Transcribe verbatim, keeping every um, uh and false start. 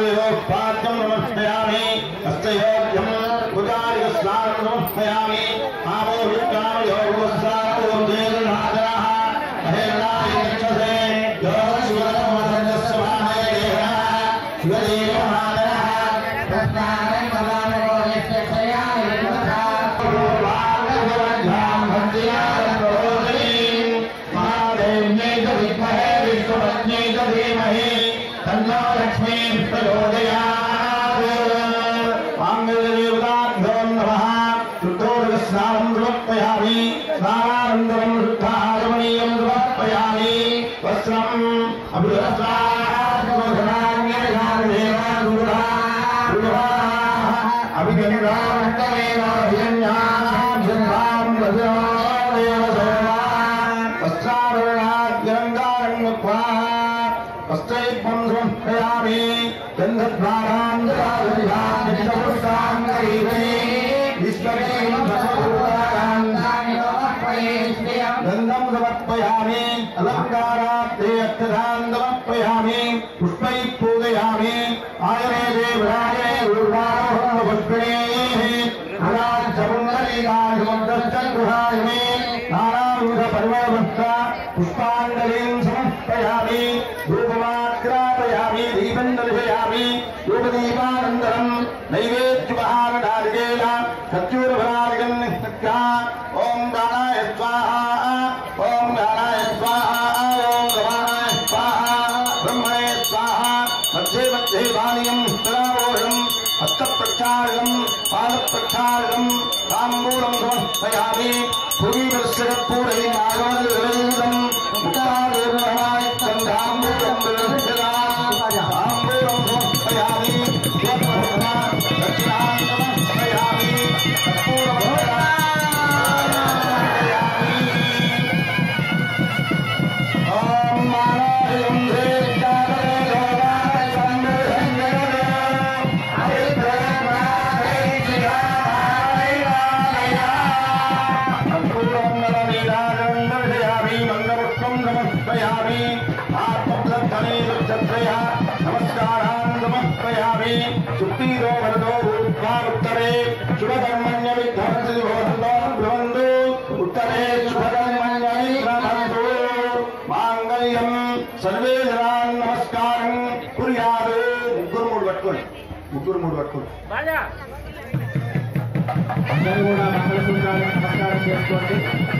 पाद्यं नमस्कयामि हस्तयोग्यं उदारिकस्नानं नमस्कयामि आमोहितां योगस्नानं देवनादरः अहेलाय यक्षसे योगशिवरमधस्य महाय देवः शिवदेवनादरः प्रस्तानं कलानो यस्य क्षयाय नमः पूर्वाङ्गवध्यां भक्त्याय प्रबोधिनीं महादेव्यै च विद्महे विष्णुपत्न्यै च धीमहि तन्नो लक्ष्मी प्रचोदयात् माङ्गल्यदेवताभ्यो नमः शुद्धोदकस्नानं समर्पयामि स्नानानन्तरं शुद्धाचमनीयं समर्पयामि वस्त्रम् वस्त्रैपंसमर्पयामि गन्धद्वारां गन्धं समर्पयामि अलङ्कारार्थे अक्षतां समर्पयामि पुष्पैः पूजयामि आयने देवराये गुरुवारोहपुष्पिणे गुहायमे नानाविधपरिमलभक्ता पुष्पाञ्जलिं समर्पयामि धूपमाग्रापयामि दीपं दर्शयामि धूपदीपानन्तरं नैवेद्यपहारनारिकेल खर्जूरफलादिकं निष्ठा ॐ प्राणाय स्वाहा ॐ ज्ञानाय स्वाहा ॐ गमानाय स्वाहा ब्रह्मणे स्वाहा मध्ये मध्ये वाणियं तदावोषं हस्तप्रक्षालनं पादप्रक्षालनं ताम्बूलं समर्पयामि भुविवस्त्रपूरैः नागवल्लभं मुखादेवनाय ताम्बूलं ताम्बूलं समर्पयामि दक्षिणां समर्पयामि नमस्कारान् समर्पयामि सुप्तीरो वरदो भूत्वा उत्तरे शुभकर्मण्य विद्धवन्ति भवन्तो भ्रवन्तु उत्तरे शुभकर्मण्य विद्धवन्तु माङ्गल्यं सर्वे जनान् नमस्कारं कुर्यात् मुग्గురు మూడు పట్టుకోండి ముగ్గురు మూడు పట్టుకోండి అందరూ కూడా మంగళసూత్రాలను నమస్కారం చేసుకోండి